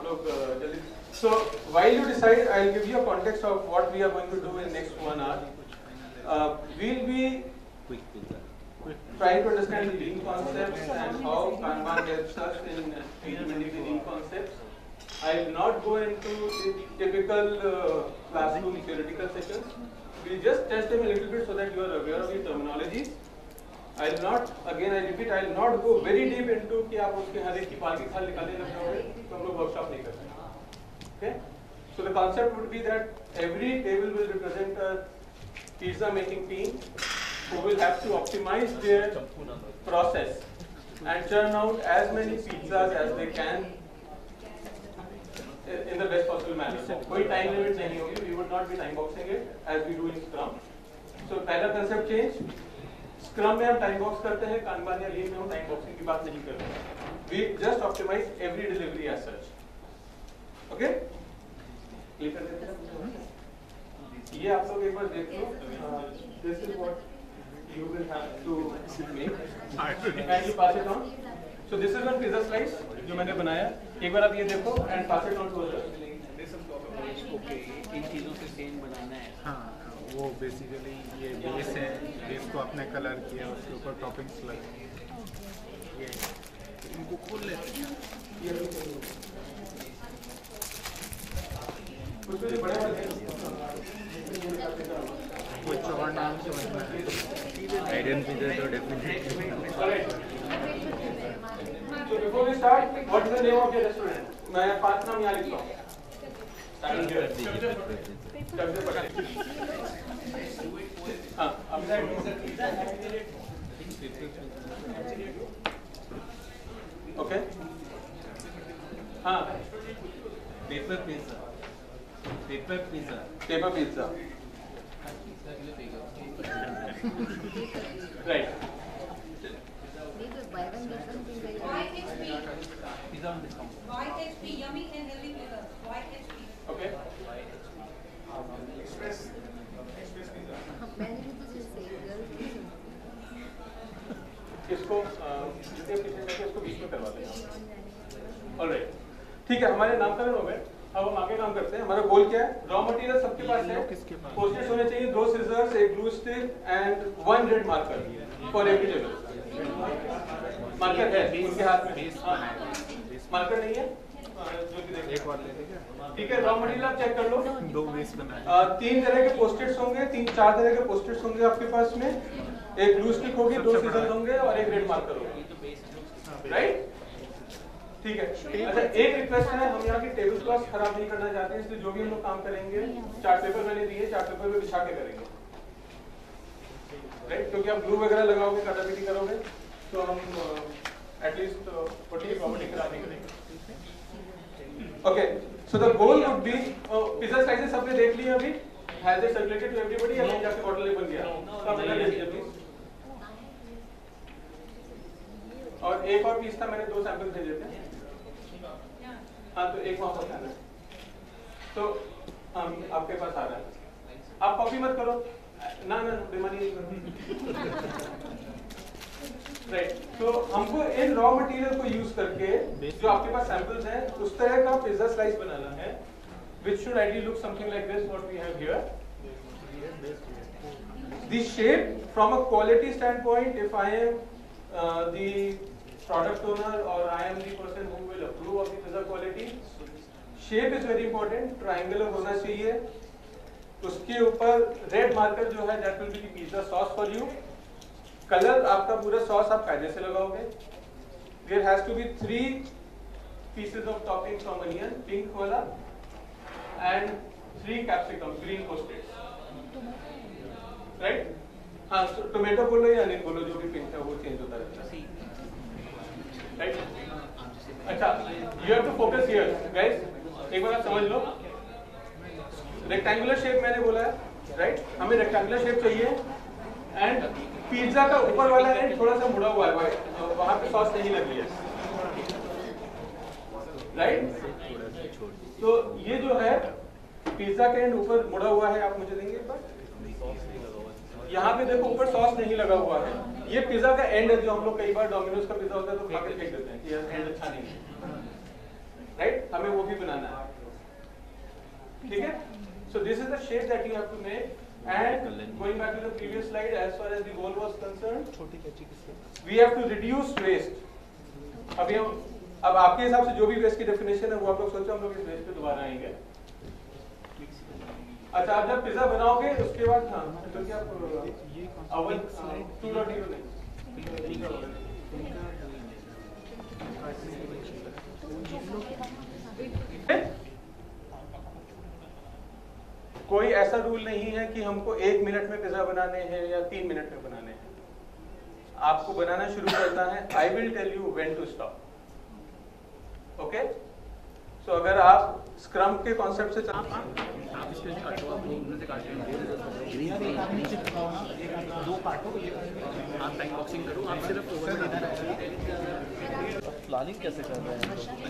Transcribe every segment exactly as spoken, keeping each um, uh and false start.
लोग जल्दी. So while you decide, I'll give you a context of what we are going to do in next one hour. Uh, we'll be trying to understand the lean concepts and how Kanban helps us in implementing the lean concepts. I will not go into the typical uh, classroom theoretical sessions. We'll just test them a little bit so that you are aware of the terminologies. I will not, again I repeat, I will not go very deep into कि आप उसके हर एक की पाल की खाल निकालने लग जाओगे, तो हम लोग वर्कशॉप नहीं करते. Okay? So the concept would be that every table will represent a pizza making team who will have to optimize their process and churn out as many pizzas as they can in the best possible manner. So कोई time limit नहीं होगी. We would not be time boxing it as we do in Scrum. So पहला concept change. Scrum में हम time box करते हैं, Kanban या Lean में हम time boxing की बात नहीं करते. We just optimize every delivery as such. Okay? Click कर देते हैं. ये आप लोग एक बार देख लो. This is what you will have to make and you pass it on. So this is one pizza slice जो मैंने बनाया. एक बार आप ये देखो and pass it on to others. Okay, इन चीज़ों से सेम बनाना है. हाँ, वो बेसिकली ये बेस है. बेस को आपने कलर किया, उसके ऊपर टॉपिंग्स लगे. ये इनको खोल लेते हैं. उसमें बड़े वाले कुछ और नाम समझना है. आइडेंटिटी तो definitely. So before we start, what is the name of your restaurant? मैं पांच नाम यहाँ लिखता हूँ. हाँ, okay. हाँ. Paper pizza. Paper pizza. Paper pizza. Right. White H P. Pizza on discount. White H P. Yummy and healthy flavors. White H P. Okay. Express. Express pizza. इसको जितने पीछे करके इसको बीच में करवा दें. ऑलराइट. ठीक है, हमारे नामकरण हो गए. अब हम आगे काम करते हैं. हमारा गोल क्या है? रॉ मटेरियल सबके पास है. पोस्टेज होने चाहिए, दो सीजर्स, एक glue stick and one red marker for every table. Marker है उनके हाथ में. मार्कर नहीं है जो कि देखिए. एक और ले लीजिए. ठीक है, रॉ मटेरियल आप चेक कर लो. दो बेस बनाए. तीन तरह के पोस्टेट्स होंगे, तीन चार तरह के पोस्टेट्स होंगे आपके पास में. एक ग्लू स्टिक होगी, दो सीजर होंगे और एक रेड मार्कर होगा. राइट? ठीक है. अच्छा, एक रिक्वेस्ट है, हम यहाँ की टेबल क्लॉथ खराब नहीं करना चाहते हैं, इसलिए जो भी हम लोग काम करेंगे चार्ट पेपर मैंने दिए, चार्ट पेपर पे बिछा के करेंगे. राइट? क्योंकि आप ग्लू वगैरह लगाओगे, कटापिटी करोगे, तो हम एटलीस्ट फोर्टी की प्रॉपर्टी खराब नहीं करेंगे. Okay, so the goal would be, pizza slices सबने देख लिए अभी? Has it circulated to everybody या जाके बॉटल बन गया? सब मैंने ले लिया प्लीज. और एक और पीस था, मैंने दो सैंपल भेजे थे. हाँ, तो एक वहाँ पर है. तो हम आपके पास आ रहा है. आप कॉपी मत करो ना. ना बेमानी नहीं करो. राइट. तो हमको इन रॉ मटेरियल को यूज करके जो आपके पास सैंपल्स हैं उस तरह का पिज्जा स्लाइस बनाना है, which should ideally look something like this, what we have here. The shape from a quality standpoint, if I am uh, the product owner or I am the person who will approve of the pizza quality, shape is very important. Triangular होना चाहिए. उसके ऊपर red marker जो है, that will be the pizza sauce for you. Colour आपका पूरा sauce आप कायदे से लगाओगे. There has to be three pieces of topping from onion, pink वाला, and three capsicum, green posted. Right? हाँ, टोमेटो बोलो या अनियन बोलो, जो भी पिंक है वो चेंज होता रहता है. Right? अच्छा, you have to focus here, guys. एक बार आप समझ लो. रेक्टेंगुलर शेप मैंने बोला है, राइट? हमें रेक्टेंगुलर शेप चाहिए एंड पिज्जा का ऊपर वाला एंड थोड़ा सा मुड़ा हुआ है, वहां पे सॉस नहीं लगी है. राइट? तो ये जो है पिज्जा का एंड ऊपर मुड़ा हुआ है, आप मुझे देंगे एक बार. यहाँ पे देखो ऊपर सॉस नहीं लगा हुआ है. ये पिज्जा का एंड है, जो हम लोग कई बार डोमिनोज का पिज्जा होता है तो खा के फेंक देते हैं कि यार एंड अच्छा नहीं है. राइट, हमें वो भी बनाना है, ठीक है। So this is the shape that you have to make, and going back to the previous slide, as far as the goal was concerned, we have to reduce waste. अभी हम अब आपके हिसाब से जो भी वेस्ट की डेफिनेशन है वो आप लोग सोचो, हम लोग इस वेस्ट पे दोबारा आएंगे। अच्छा, आप जब पिज्जा बनाओगे उसके बाद हाँ तो क्या अवन टू डॉट जीरो नहीं कोई ऐसा रूल नहीं है कि हमको एक मिनट में पिज्जा बनाने हैं या तीन मिनट में बनाने हैं। आपको बनाना शुरू करना है, I will tell you when to stop, okay. So अगर आप स्क्रम के कॉन्सेप्ट से आप आप इसके लिए काटो, आप उनमें से काटो, दो काटो, आप टाइम बॉक्सिंग करो, आप सिर्फ ओवर प्लानिंग कैसे कर रहे हैं?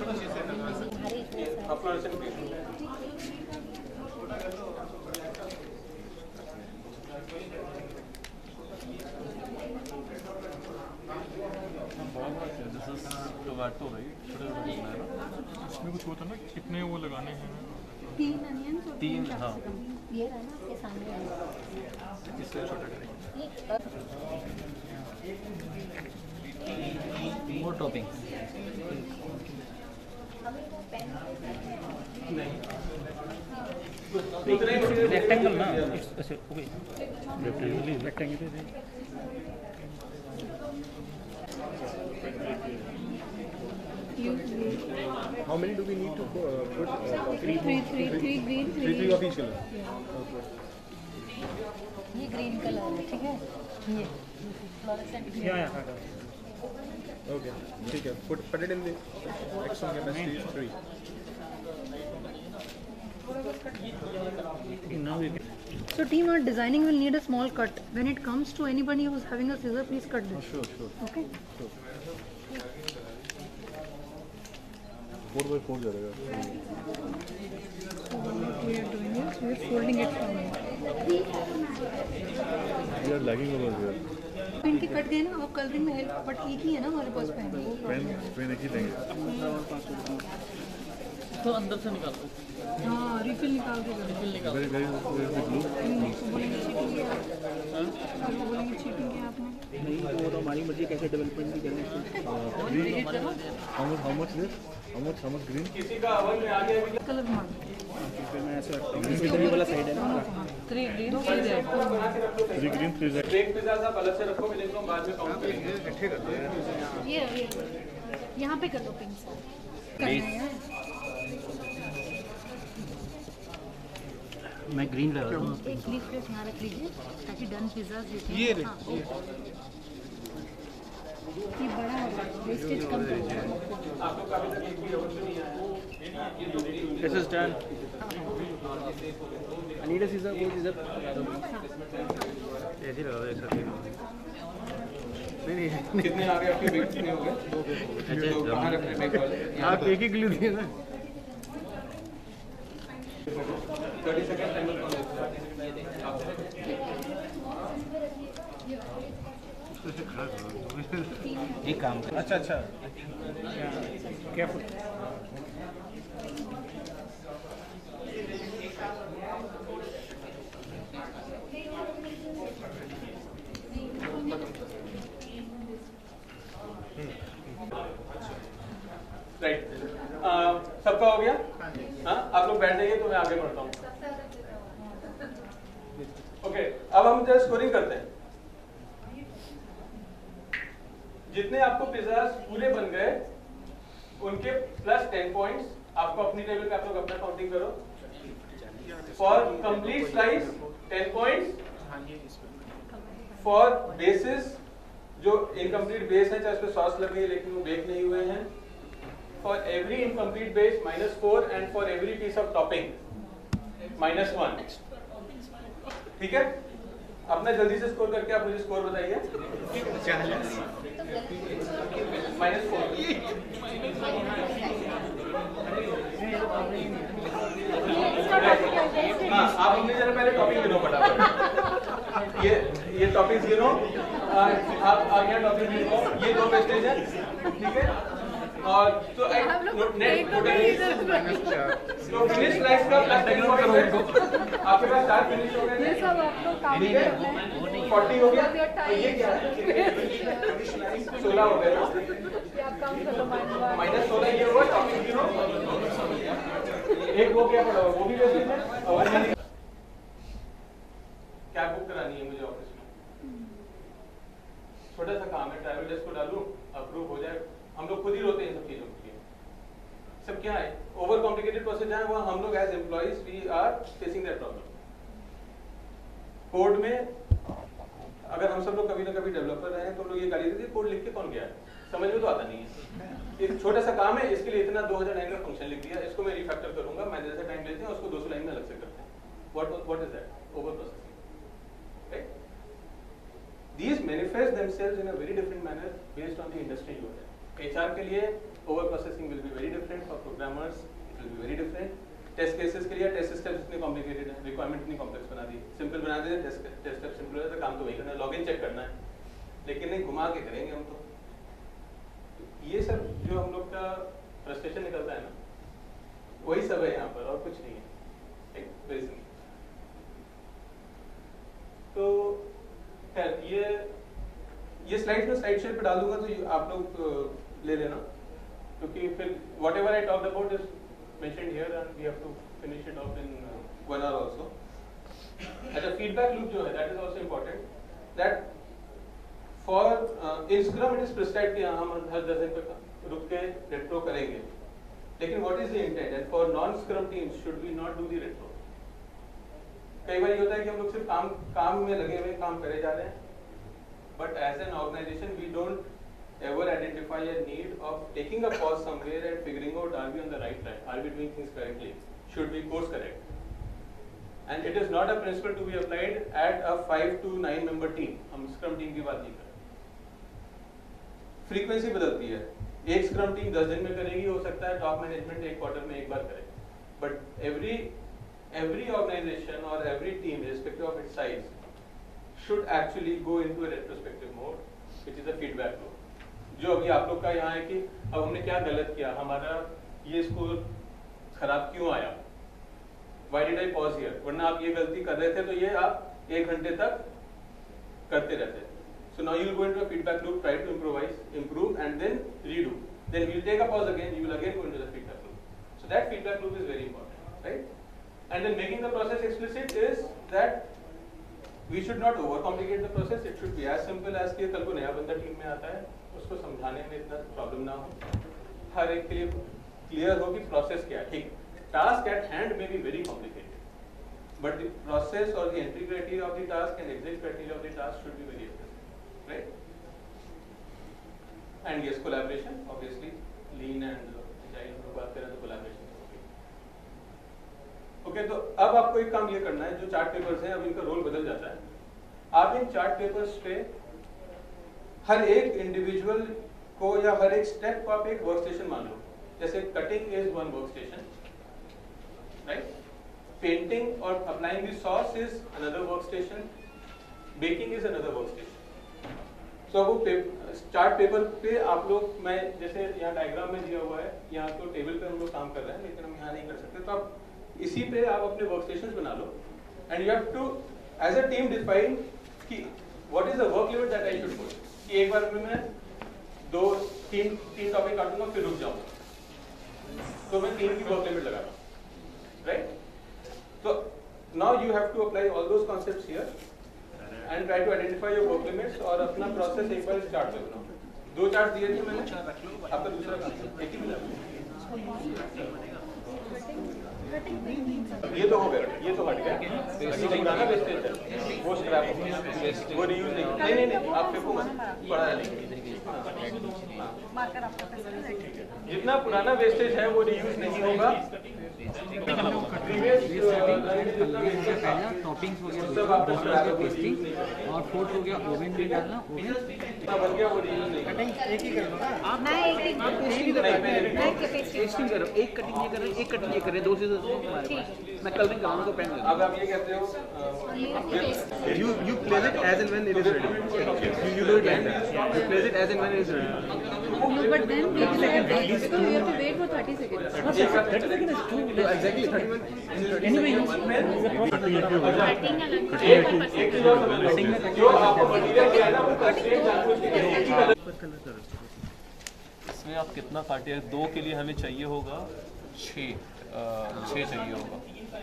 टोमेटो राइट, इसमें कुछ होता है ना कितने वो लगाने हैं? तीन अनियंस और तीन, तीन हाँ। कैप्सिकम। ये रहा ना आपके सामने वाला। इससे छोटा करेंगे। मोर टॉपिंग रेक्टेंगल ना, ऐसे okay, rectangle rectangle How many do we need to uh, put? Uh, Three, three, three, three green, Three, three of each color. ये ग्रीन कलर है, ठीक है। ये फ्लोरेसेंट या या Okay, ठीक है. Put put it in the maximum capacity is three. now you can So team, our designing will need a small cut. When it comes to anybody who's having a scissor, please cut this. Sure, sure. Okay. Four by four जाएगा. So what we are doing is we are folding it from here. We are lagging over here. इनके cut गए ना, अब colouring में help, but एक ही है ना हमारे पास पेन। पेन पेन एक ही लेंगे. तो अंदर से निकालो, हाँ, रिफिल निकाल के करो। फिल निकालो। Very very very blue. तो बोलेंगे चीटिंग किया, तो बोलेंगे चीटिंग किया आपने। नहीं तो वो तो हमारी मर्जी कैसे डेवलपमेंट भी करनी चाहिए। How much how much this? How much how much green? किसी का अवन में आ गया अभी कलर मार फिर मैं ऐसे रखता हूँ, इधर ये वाला साइड है ना। Three green three red. बना के रख लो। Three green, three red. एक पिज्जा आप अलग से रखोगे जिनको हम बाद में काउंट करेंगे। ये ये यहाँ पे कर दो पिंक से करना है। मैं ग्रीन लगा दूँ। एक प्लीज प्लीज यहाँ रख लीजिए ताकि डन पिज्जा देखें। ये रे- हाँ, ये बड़ा होगा, वेस्टेज कम करेगा। आप लोग का अभी तक एक भी अवन में नहीं आया। This is done. I need a scissor, वो scissor ऐसे लगा दो एक साथ। नहीं नहीं कितने आ गए आपके वेट कितने हो गए? तो कहाँ रख रहे हैं वाले? आप एक ही ग्लू दिए ना। थर्टी सेकेंड टाइमर कौन है? एक काम कर। अच्छा अच्छा. क्या राइट, सबका हो गया? हाँ, आप लोग बैठ जाइए तो मैं आगे बढ़ता हूँ। ओके, अब हम जरा स्कोरिंग करते हैं। जितने आपको पिज्जास पूरे बन गए उनके प्लस टेन पॉइंट्स आपको अपनी टेबल पे आप लोग अपना काउंटिंग करो। For complete slice ten points, for bases जो इनकम्प्लीट बेस है चाहे उस पर सॉस लगी है लेकिन वो बेक नहीं हुए हैं, for every incomplete base minus four, and for every piece of topping minus one. ठीक है, अपना जल्दी से स्कोर करके आप मुझे स्कोर बताइए। Minus four. हाँ, आप अपने जरा पहले टॉपिक गिनो फटाफट। ये ये टॉपिक गिनो, आप आगे टॉपिक गिनो, ये दो वेस्टेज है, ठीक है। और तो आई हम लोग नेट तो नहीं इधर माइनस चार तो फिनिश लाइन्स का प्लस टेन पॉइंट आपके पास चार फिनिश हो गए ये सब आपको काम ठीक है करना है। फोर्टी हो गया तो ये क्या है सोलह हो गया ये आप काम कर लो माइनस माइनस सोलह ये हुआ टॉपिक जीरो एक वो क्या पड़ा वो भी वैसे है और क्या बुक करानी है मुझे ऑफिस में छोटा सा काम है ट्रैवल डेस्क को डालूं अप्रूव हो जाए हम लोग खुद ही रोते हैं इन सब चीजों के लिए सब क्या है ओवर कॉम्प्लिकेटेड प्रोसेस है वहाँ हम लोग as employees we are facing that problem code में अगर हम सब लोग कभी ना कभी डेवलपर रहे हैं तो लोग ये गाली देते हैं कोड लिख के कौन गया है समझ में तो आता नहीं है एक छोटा सा काम है इसके लिए इतना दो हज़ार लाइन का फंक्शन लिख दिया इसको मैं रिफैक्टर करूंगा मैं जैसा टाइम लेते हैं उसको दो सौ लाइन में अलग से करते हैं what what is that over processing right these manifest themselves in a very different manner based on the industry you are in. H R के लिए over processing will be very different, for programmers it will be very different. Test cases के लिए test steps इतने complicated हैं, requirement इतनी complex बना दी, simple बना देते test test steps simple हो जाता काम तो वही करना है, login check करना है, लेकिन नहीं घुमा के करेंगे हम तो। ये सब जो हम लोग का frustration निकलता है ना, वही सब है यहाँ पर और कुछ नहीं है, एक very simple. तो ये ये स्लाइड्स में स्लाइड शेयर पे डाल दूंगा तो आप लोग ले लेना क्योंकि फिर whatever I talk about is mentioned here and we have to finish it off in one hour also अच्छा फीडबैक लूप जो है that is also important that for in scrum it is prescribed कि हम हर दस दिन पे रुक के रेट्रो करेंगे लेकिन what is the intent and for non scrum teams should we not do the retro कई बार ये होता है कि हम लोग सिर्फ काम काम में लगे हुए काम करे जा रहे हैं but as an organization we don't ever identify a need of taking a pause somewhere and figuring out are we on the right track are we doing things correctly should we course correct and it is not a principle to be applied at a five to nine member team हम scrum team की बात नहीं कर रहे frequency बदलती है एक scrum team दस दिन में करेगी हो सकता है टॉप मैनेजमेंट एक क्वार्टर में एक बार करे but every every organization or every team irrespective of its size should actually go into a retrospective mode which is a feedback loop जो अभी आप लोग का यहाँ है कि अब हमने क्या गलत किया हमारा ये स्कोर खराब क्यों आया why did I pause here वरना आप ये गलती कर रहे थे तो ये आप एक घंटे तक करते रहते so now you will go into a feedback loop try to improvise improve and then redo then we will take a pause again you will again go into the feedback loop so that feedback loop is very important right and then making the process explicit is that we should not overcomplicate the process it should be as simple as कि कल को नया बंदा team में आता है उसको समझाने में इतना प्रॉब्लम ना हो हर एक के लिए क्लियर हो कि प्रोसेस क्या है ठीक टास्क एट हैंड में be very complicated but the process और the entry criteria of the task and exit criteria of the task should be very explicit right and yes collaboration obviously lean and agile हम लोग बात करें तो collaboration okay okay, तो अब आपको एक काम ये करना है जो चार्ट पेपर्स हैं अब इनका रोल बदल जाता है आप इन चार्ट पेपर्स पे हर एक इंडिविजुअल को या हर एक स्टेप को आप एक वर्क स्टेशन मान लो जैसे cutting is one work station right painting और applying the sauce is another work station baking is another work station so वो चार्ट पेपर पे आप लोग मैं जैसे यहाँ डायग्राम में दिया हुआ है यहाँ तो टेबल पे हम लोग काम कर रहे हैं लेकिन हम यहाँ नहीं कर सकते तो आप इसी पे आप अपने वर्क स्टेशन बना लो and you have to as a team define कि what is the work limit that I should put कि एक बार में मैं दो तीन तीन टॉपिक काटूंगा फिर रुक जाऊंगा तो मैं तीन की वर्क लिमिट लगा रहा हूं राइट तो now you have to apply all those concepts here and try to identify your work limits और अपना प्रोसेस एक बार स्टार्ट कर बनाओ दो चार्ट दिए थे मैंने आपका दूसरा काम एक ही मिला ये तो हो गया ये तो हट गया ये पुराना वेस्टेज है वो स्क्रैप हो गया वो रीयूज नहीं नहीं नहीं नहीं आप फेंको मत पड़ा है जितना पुराना वेस्टेज है वो रीयूज नहीं होगा टॉपिंग्स हो गया पेस्टिंग और फोर्थ हो गया ओवन में डालना ओवन बन गया वो रीयूज नहीं एक ही कर लो ना आप मैं एक एक आप पेस्टिंग करो पेस्टिंग करो एक कटिंग ये करें एक कटिंग ये करें दो से मैं कलरिंग कराऊंगा तो पेन अब आप ये कहते हो You you place it as and when it is ready. You, you do it like that. You place it as and when it is ready. No, but then we can wait because we have to wait for thirty seconds. thirty seconds is too low. Exactly thirty minutes. Anyway, एक एक चीज और समझ लो, जो आपको material दिया है ना वो कंस्ट्रेंट जानबूझ के एक ही कलर। इसमें आप कितना काटिए? दो के लिए हमें चाहिए होगा छः छः चाहिए होगा।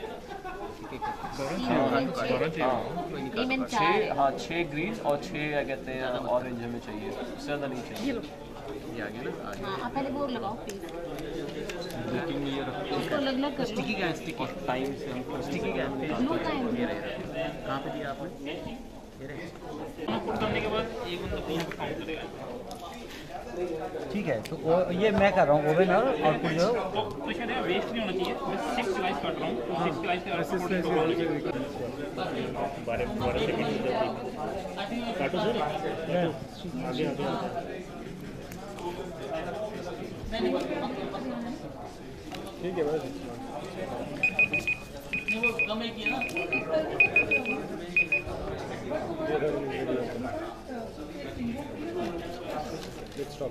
छः हाँ छः ग्रीन और छः क्या कहते हैं ऑरेंज हमें चाहिए, उससे ज़्यादा नहीं चाहिए। ये आ गया ना, आ गया। आप पहले बोर्ड लगाओ प्लीज। बुकिंग में ये रखते हैं। इसको अलग अलग कर लो। स्टिकी क्या है? स्टिकी टाइम से हम स्टिकी क्या है? No time. ये रहा, कहाँ पे दिया आपने? ये रहा। करने के बाद एक बंदा यहाँ पे काउंट करेगा। ठीक है, तो वो- ये मैं कर रहा हूँ ओवन और आउटपुट जो तो तो शायद वेस्ट नहीं होना चाहिए। मैं सिक्स डिवाइस काट रहा हूँ, सिक्स डिवाइस के आउटपुट बारह बारह सेकंड काटो सर। आगे आगे ठीक है बस। Let's stop.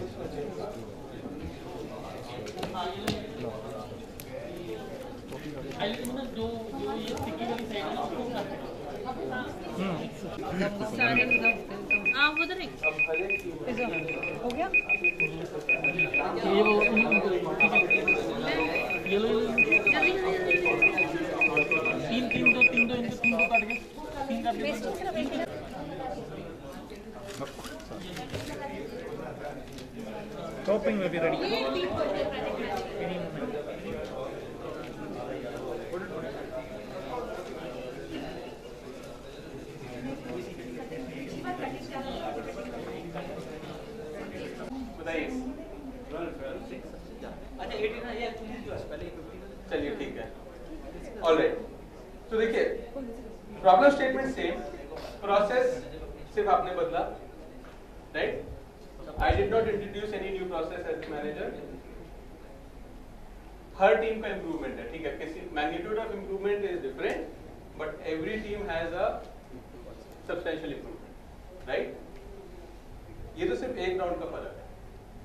हाँ वो उधर हो गया? तीन तीन दो तीन दो इनको तीन दो काट के तीन काट के टॉपिंग में भी रेडी। चलिए ठीक है, ऑलराइट। तो देखिए प्रॉब्लम स्टेटमेंट सेम, प्रोसेस सिर्फ आपने बदला, right? I did not introduce any new process as manager. हर टीम का इम्प्रूवमेंट है, ठीक है? किसी magnitude of improvement is different, but every team has a substantial improvement, right? ये तो सिर्फ एक राउंड का फर्क है।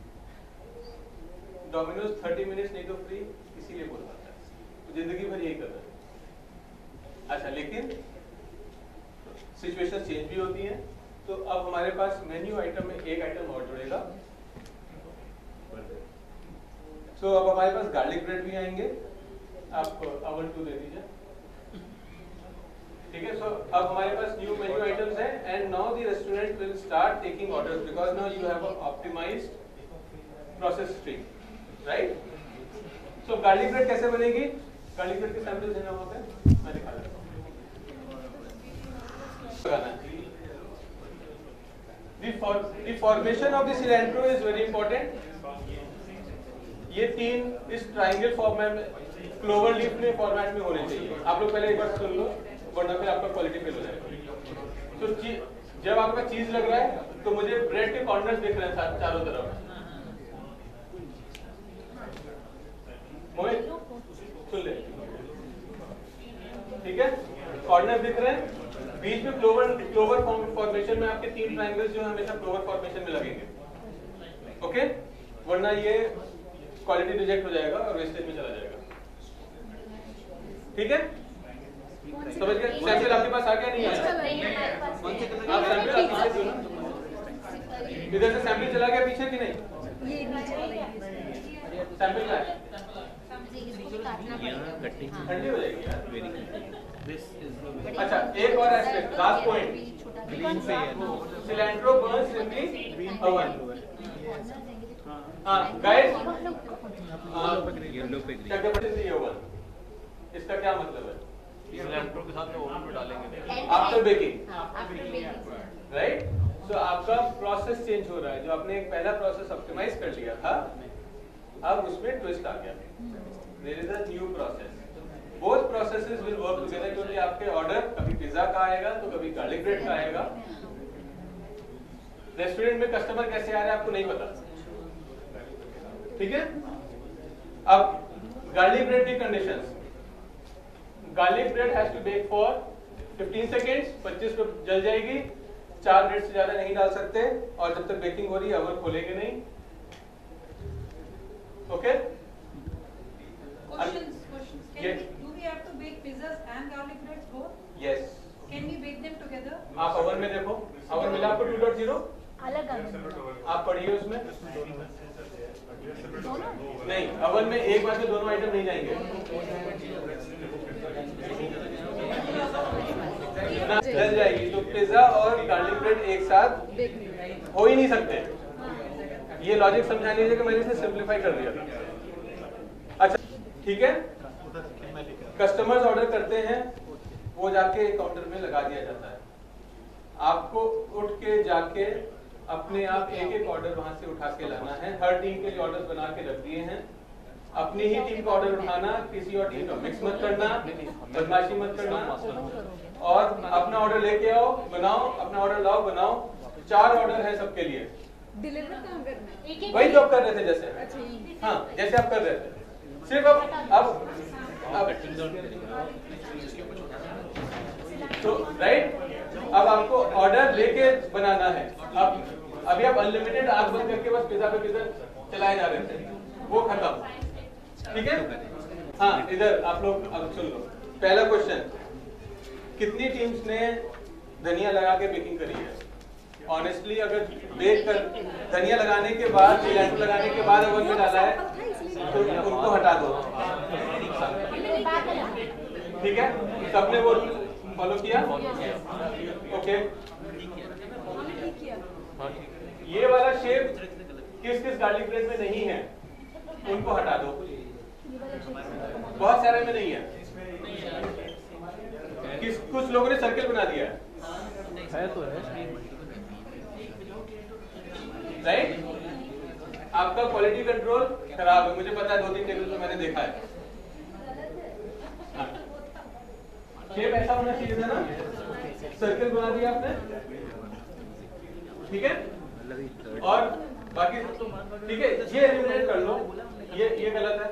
डोमिनोज थर्टी मिनट्स नहीं तो फ्री, इसीलिए बोल रहा था, तो जिंदगी भर यही कर रहा है। अच्छा, लेकिन सिचुएशन चेंज भी होती है, तो अब हमारे पास मेन्यू आइटम में एक आइटम और जुड़ेगा। सो so, अब हमारे पास गार्लिक ब्रेड भी आएंगे, आप अवन टू दे दीजिए, ठीक है? सो so, अब हमारे पास न्यू मेन्यू आइटम्स हैं, and now the restaurant will start taking orders because now you have a optimized process stream, right? So garlic bread कैसे बनेगी? गार्लिक ब्रेड के सैंपल्स हैं वहां पे, मैं दिखा देता हूं। The, for, the formation of the cilantro is very important. ये तीन इस ट्राइंगल फॉर्मेट में, क्लोवर लीफ में फॉर्मेट में होने चाहिए। आप लोग पहले एक बार सुन लो, वरना फिर आपका क्वालिटी फेल हो जाएगा। तो जब आपका चीज लग रहा है तो मुझे ब्रेड के कॉर्नर्स दिख रहे हैं चारों तरफ। मोहित सुन ले, ठीक है? कॉर्नर दिख रहे हैं, बीच में क्लोवर क्लोवर फॉर्मेशन में आपके तीन ट्रायंगल्स जो हमेशा क्लोवर फॉर्मेशन में लगेंगे, ओके? वरना ये क्वालिटी रिजेक्ट हो जाएगा और वेस्टेज में चला जाएगा, ठीक है? समझ गए? सैंपल आपके पास आ गया नहीं आया? आप सैंपल आप पीछे सुनो, इधर से सैंपल चला गया पीछे कि नहीं? सैंपल क्या है? ठंडी हो जाएगी यार। अच्छा, एक और aspect, last point, cilantro burns in the oven. हाँ गाइस, येलो पे ग्रीन ओवन, इसका क्या मतलब है? सिलेंडरों के साथ में ओवन में डालेंगे आफ्टर बेकिंग, राइट? सो आपका प्रोसेस चेंज हो रहा है। जो आपने एक पहला प्रोसेस ऑप्टिमाइज कर लिया था, अब उसमें ट्विस्ट आ गया। There is a new process. Both processes will work together, क्योंकि आपके ऑर्डर कभी पिज्जा का आएगा तो कभी गार्लिक ब्रेड का आएगा। रेस्टोरेंट में कस्टमर कैसे आ रहे हैं आपको नहीं पता, ठीक है? अब गार्लिक ब्रेड की conditions, garlic bread has to bake for fifteen seconds, पच्चीस पे जल जाएगी, चार मिनट से ज्यादा नहीं डाल सकते, और जब तक बेकिंग हो रही है ओवन खोलेंगे नहीं, Okay? Questions, questions. Can Yes. we, do we have to bake pizzas and garlic breads both? Yes. Can we bake them together? आप अवन में देखो, अवन मिला आपको टू पॉइंट ज़ीरो, अलग अलग आप पढ़िए उसमें। दोनों नहीं, अवन में एक बार में दोनों आइटम नहीं जाएंगे। ना जल जाएगी, तो पिज्जा और गार्लिक ब्रेड एक साथ हो ही नहीं सकते। ये लॉजिक समझा लीजिए कि मैंने इसे सिंप्लीफाई कर दिया था। अच्छा, ठीक है। कस्टमर्स ऑर्डर करते हैं, वो जाके काउंटर में लगा दिया जाता है। आपको उठ के जाके अपने आप एक एक ऑर्डर वहां से उठा के लाना है। हर टीम के लिए ऑर्डर बना के रख दिए हैं। अपनी ही टीम का ऑर्डर उठाना, किसी और टीम का मिक्स मत करना, बदमाशी मत करना, और अपना ऑर्डर लेके आओ, बनाओ, अपना ऑर्डर लाओ, बनाओ। चार ऑर्डर है सबके लिए। डिलीवर कहाँ करना है? वही जो आप कर रहे थे जैसे, अच्छा, ये। हाँ जैसे आप कर रहे थे, सिर्फ अब अब अब तो राइट, अब आपको ऑर्डर लेके बनाना है। अब अभी आप अनलिमिटेड आग बंद करके बस पिज्जा पे पिज्जा चलाए जा रहे थे, वो खत्म। ठीक है। हाँ, इधर आप लोग अब सुन लो। पहला क्वेश्चन, कितनी टीम्स ने धनिया लगा के बेकिंग करी है? ऑनेस्टली अगर बेक कर धनिया लगाने के बाद, सिलेंडर लगाने के बाद ओवन में डाला है तो उनको हटा दो। ठीक है, सबने वो फॉलो किया? ओके। ये वाला शेप किस किस गार्लिक ब्रेड में नहीं है उनको हटा दो। बहुत सारे में नहीं है। किस कुछ लोगों ने सर्कल बना दिया है, है तो है राइट। आपका क्वालिटी कंट्रोल खराब है, मुझे पता है, दो तीन टेबल पे मैंने देखा है। शेप ऐसा होना चाहिए था ना, सर्कल बना दिया आपने। ठीक है, और बाकी ठीक है, ये एलिमिनेट कर लो, ये ये गलत है।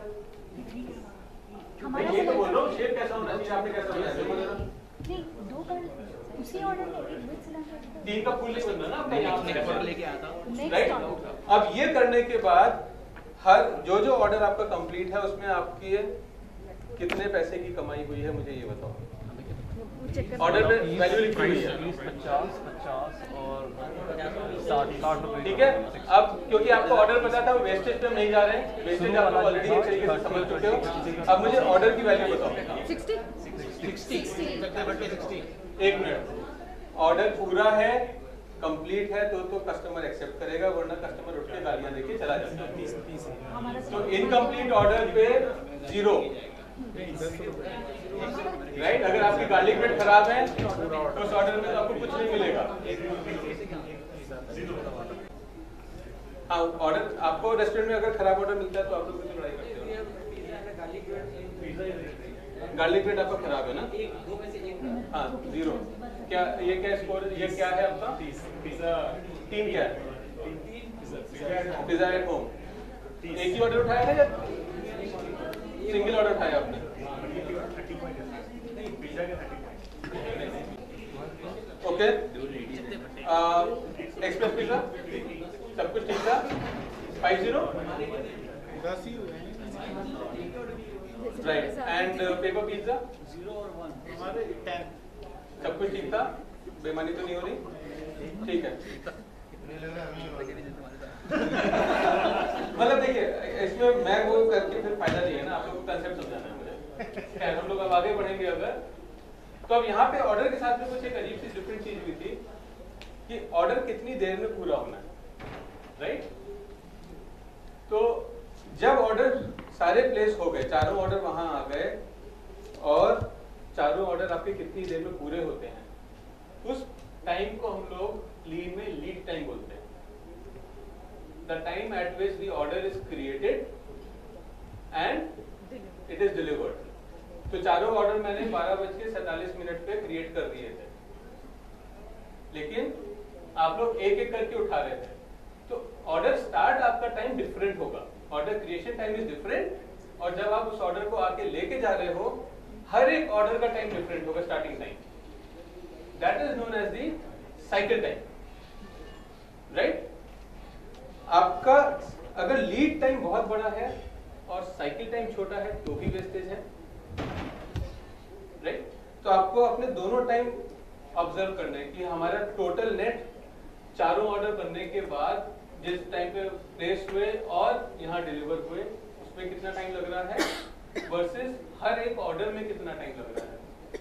ये तो बोल रहा हूँ, शेप कैसा होना चाहिए, आपने कैसा बनाया? नहीं, दो कर उसी ऑर्डर में एक विद सिलेंडर तीन का फुल नहीं बनना ना आपका, यहाँ लेके आया था। राइट। अब ये करने के बाद हर जो जो ऑर्डर आपका कंप्लीट है उसमें आपकी कितने पैसे की कमाई हुई है, मुझे ये बताओ। ऑर्डर में वैल्यू लिखी हुई है पचास पचास और साठ साठ रुपए। ठीक है। अब क्योंकि आपको ऑर्डर पता था, वेस्टेज पे हम नहीं जा रहे हैं, वेस्टेज आप लोग ऑलरेडी एक तरीके से समझ चुके हो। अब मुझे ऑर्डर की वैल्यू बताओ। सिक्सटी एक मिनट, ऑर्डर पूरा है, कंप्लीट है तो तो कस्टमर एक्सेप्ट करेगा, वरना कस्टमर उठ के गालियां देके चला जाता है। तो इनकम्प्लीट ऑर्डर पे जीरो, राइट। अगर आपकी गार्लिक ब्रेड खराब है तो उस ऑर्डर में तो आपको कुछ नहीं मिलेगा। हाँ, ऑर्डर आपको रेस्टोरेंट में अगर खराब ऑर्डर मिलता है तो आप लोग कितनी लड़ाई करते हो? गार्लिक ब्रेड आपका खराब है ना? हाँ, जीरो। क्या ये क्या स्कोर, ये क्या है आपका? तीन क्या है? Pizza at home. एक ही ऑर्डर उठाया है या सिंगल ऑर्डर उठाया आपने? ओके। एक्सप्रेस पिज्जा सब कुछ ठीक था? Five zero right. And paper pizza zero और वन हमारे टेन। सब कुछ ठीक था, बेईमानी तो नहीं हो रही? ठीक है। मतलब देखिए, इसमें मैं वो करके फिर फायदा नहीं है ना, आप लोग को कंसेप्ट समझाना है मुझे। हम लोग अब आगे बढ़ेंगे अगर तो। अब यहाँ पे ऑर्डर के साथ में कुछ एक अजीब सी डिफरेंट चीज हुई थी कि ऑर्डर कितनी देर में पूरा होना है, राइट। तो जब ऑर्डर सारे प्लेस हो गए, चारों ऑर्डर वहां आ गए और चारों ऑर्डर आपके कितनी देर में पूरे होते हैं, उस टाइम को हम लोग लीड में लीड टाइम बोलते हैं। The time at which the order is created and it is delivered. तो चारों ऑर्डर मैंने बारह बज के सैतालीस मिनट पे क्रिएट कर दिए थे, लेकिन आप लोग एक एक करके उठा रहे थे। तो ऑर्डर स्टार्ट आपका टाइम डिफरेंट होगा, order creation time is different, और जब आप उस ऑर्डर को आके लेके जा रहे हो, हर एक ऑर्डर का टाइम डिफरेंट होगा, starting time. That is known as the cycle time, right. आपका अगर लीड टाइम बहुत बड़ा है और साइकिल टाइम छोटा है तो भी वेस्टेज है, राइट? तो आपको अपने दोनों टाइम ऑब्जर्व करना है कि हमारा टोटल नेट चारों ऑर्डर बनने के बाद जिस टाइम पे प्लेस हुए और यहाँ डिलीवर हुए उसमें कितना टाइम लग रहा है वर्सेस हर एक ऑर्डर में कितना टाइम लग रहा है।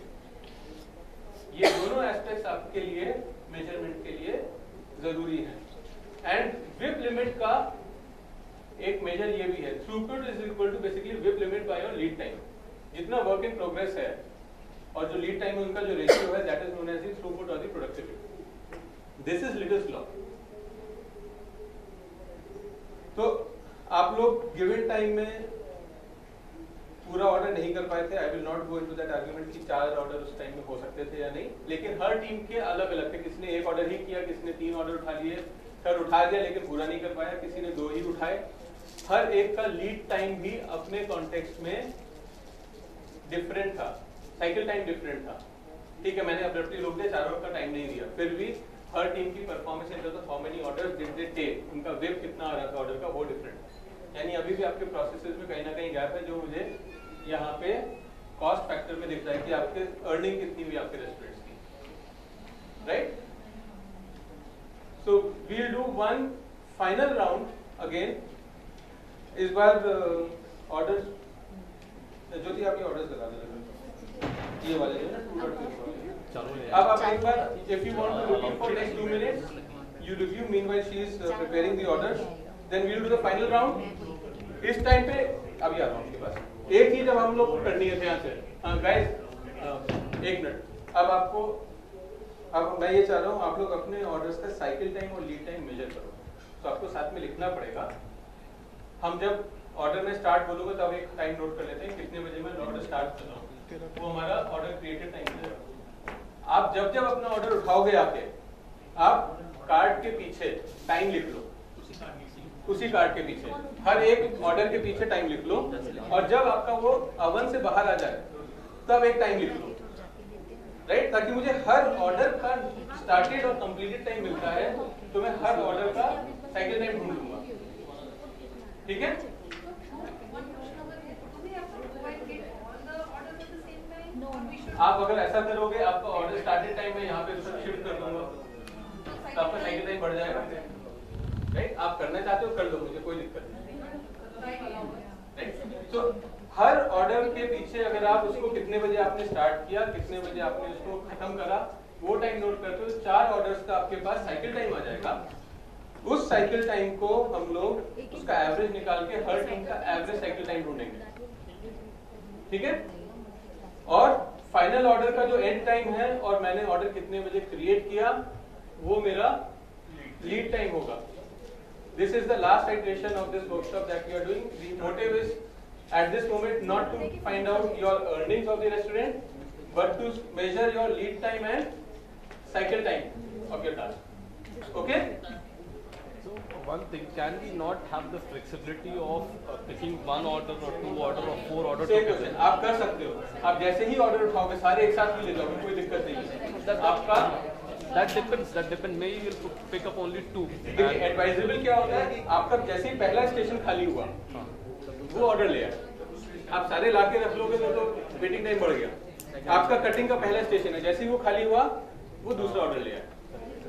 ये दोनों एस्पेक्ट्स आपके लिए मेजरमेंट के लिए जरूरी है। एंड विप लिमिट का एक मेजर ये भी है, throughput is equal to basically विप limit by your lead time. जितना वर्क इन प्रोग्रेस है और जो लीड टाइम है उनका जो रेशियो है that is known as the throughput और the productivity. This is Little's law. तो आप लोग गिवन टाइम में पूरा ऑर्डर नहीं कर पाए थे। I will not go into that argument कि चार ऑर्डर उस टाइम में हो सकते थे या नहीं, लेकिन हर टीम के अलग अलग थे। किसी ने एक ऑर्डर ही किया, किसी ने तीन ऑर्डर उठा लिए, थर्ड उठा दिया लेकिन पूरा नहीं कर पाया, किसी ने दो ही उठाए। हर एक का लीड टाइम भी अपने कॉन्टेक्स्ट में डिफरेंट था, साइकिल टाइम डिफरेंट था। ठीक है, मैंने अब्रप्टली रोक दिया, चारों का टाइम नहीं दिया, फिर भी हर टीम की performance in terms of how many orders did they take, उनका वेब कितना आ रहा था ऑर्डर का, वो डिफरेंट। यानी अभी भी आपके प्रोसेसेस में कहीं ना कहीं गैप है, जो मुझे यहाँ पे कॉस्ट फैक्टर में दिख रहा है कि आपके अर्निंग कितनी हुई आपके रेस्टोरेंट्स की, right? So we will do one final round again. इस बार ऑर्डर्स uh, ज्योति आप ये ऑर्डर्स लगा देना, ये वाले जो ना टू डॉट वाले। अब आप एक बार if you want to review for next two minutes you review, meanwhile she is preparing the orders, then we will do the final round. इस टाइम पे अभी आ रहा हूँ आपके पास, एक चीज अब हम लोग को करनी है यहाँ से। हाँ गाइस, एक मिनट। अब आपको, अब मैं ये चाह रहा हूँ आप लोग अपने ऑर्डर्स का साइकिल टाइम और लीड टाइम मेजर करो। तो आपको साथ में लिखना पड़ेगा। हम जब ऑर्डर में स्टार्ट बोलोगे तब एक टाइम नोट कर लेते हैं, कितने बजे मैं ऑर्डर स्टार्ट कर रहा हूँ, वो हमारा ऑर्डर क्रिएटेड टाइम है। आप जब जब अपना ऑर्डर उठाओगे आके, आप कार्ड के पीछे टाइम लिख लो, उसी कार्ड के पीछे हर एक ऑर्डर के पीछे टाइम लिख लो, और जब आपका वो अवन से बाहर आ जाए तब एक टाइम लिख लो, राइट? ताकि मुझे हर ऑर्डर का स्टार्टेड और कंप्लीटेड टाइम मिलता है, तो मैं हर ऑर्डर का साइकिल टाइम ढूंढ लूंगा। ठीक है? आप अगर ऐसा करोगे, आपका ऑर्डर स्टार्टेड टाइम में यहाँ पे शिफ्ट कर दूंगा, तो आपका साइकिल टाइम बढ़ जाएगा, राइट? आप करना चाहते हो कर लो, मुझे कोई दिक्कत नहीं, राइट? तो हर ऑर्डर के पीछे अगर आप उसको कितने बजे आपने स्टार्ट किया, कितने बजे आपने उसको खत्म करा, वो टाइम नोट करते हो, चार ऑर्डर्स का आपके पास साइकिल टाइम आ जाएगा। उस साइकिल टाइम को हम लोग उसका एवरेज निकाल के हर टीम का एवरेज साइकिल टाइम ढूंढेंगे, ठीक है? और फाइनल ऑर्डर का जो एंड टाइम है और मैंने ऑर्डर कितने बजे क्रिएट किया, वो मेरा लीड टाइम होगा। This is the last iteration of this workshop that we are doing. The motive is at this moment not to find out your earnings of the restaurant, but to measure your lead time and cycle time of your task. Okay? So one thing, can we not have the flexibility of uh, picking one order or two order or four order Same together? question. आप कर सकते हो, आप जैसे ही order उठाओगे सारे एक साथ भी ले जाओगे, कोई दिक्कत नहीं है। आपका That depends. That depends. Maybe you will pick up only two. देखिए एडवाइजेबल क्या होता है कि आपका जैसे ही पहला स्टेशन खाली हुआ, वो ऑर्डर ले आए। आप सारे ला के रख लोगे तो, तो वेटिंग टाइम बढ़ गया। आपका कटिंग का पहला स्टेशन है, जैसे ही वो खाली हुआ, वो दूसरा ऑर्डर ले आए।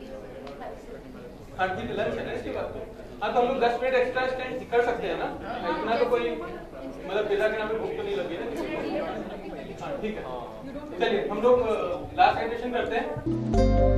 हाँ ठीक है, लंच है ना इसके बाद तो। हाँ तो हम लोग दस मिनट एक्स्ट्रा स्टैंड कर सकते हैं ना, इतना तो कोई मतलब पिज्जा के नाम पे भूख तो नहीं लगी ना किसी को। हाँ ठीक है, चलिए हम लोग लास्ट एडिशन करते हैं।